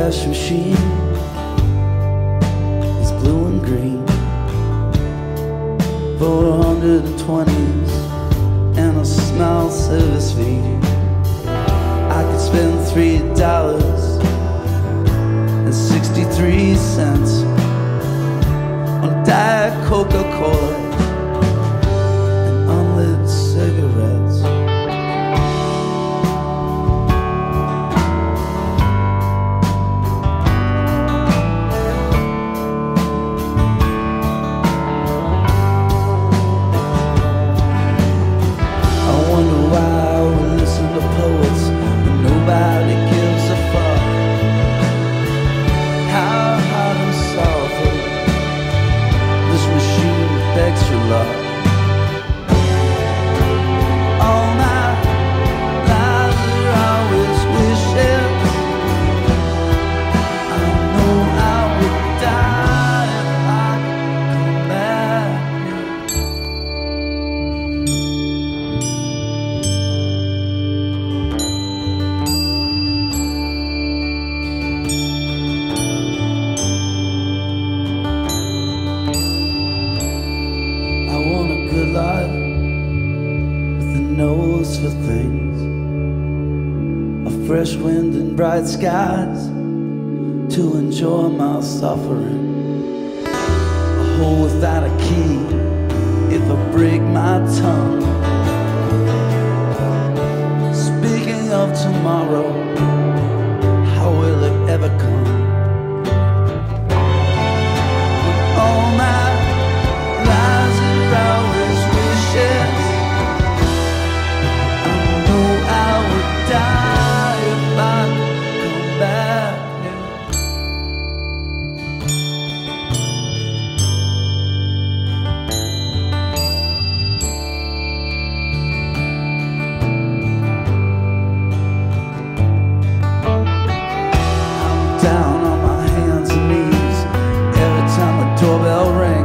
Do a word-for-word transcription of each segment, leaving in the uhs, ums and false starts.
cash machine is blue and green. Four hundred and twenties and a small service fee. I could spend three dollars and sixty-three cents on Diet Coca-Cola and unlit cigarettes. Nobody gives a fuck how hard and sorrowful this machine begs for love. All my lives are always wishes. I know I would die if I could come back. Good life with a nose for things, a fresh wind and bright skies to enjoy my suffering, a hole without a key if I break my tongue. Speaking of tomorrow, how will it ever come? All my lives are always wishes. I know I would die if I could come back here. I'm down on my hands and knees every time the doorbell rings.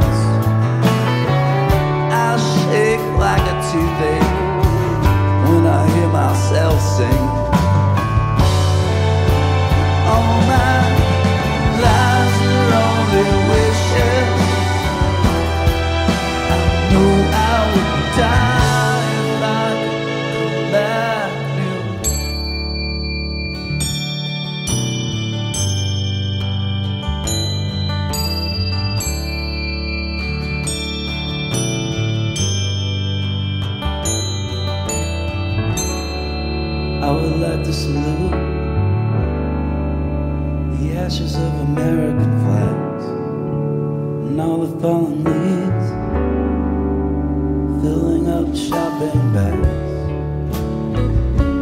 Like a toothache when I hear myself sing. All my lives are only wishes. I know I would die if I could come back new. I would like to salute the ashes of American flags and all the fallen leaves filling up shopping bags.